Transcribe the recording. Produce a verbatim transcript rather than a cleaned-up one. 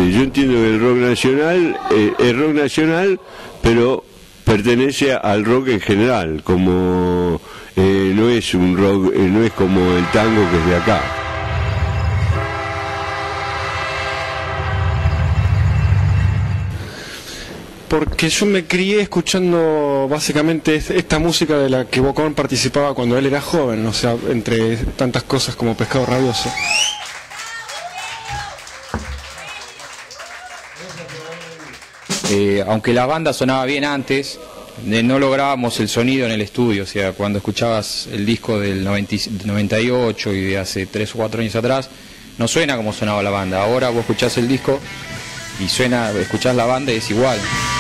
Eh, yo entiendo que el rock nacional eh, es rock nacional, pero pertenece al rock en general, como eh, no es un rock, eh, no es como el tango que es de acá. Porque yo me crié escuchando básicamente esta música de la que Bocón participaba cuando él era joven, o sea, entre tantas cosas como Pescado Rabioso. Eh, aunque la banda sonaba bien antes, eh, no lográbamos el sonido en el estudio, o sea, cuando escuchabas el disco del noventa y ocho y de hace tres o cuatro años atrás, no suena como sonaba la banda. Ahora vos escuchás el disco y suena, escuchás la banda y es igual.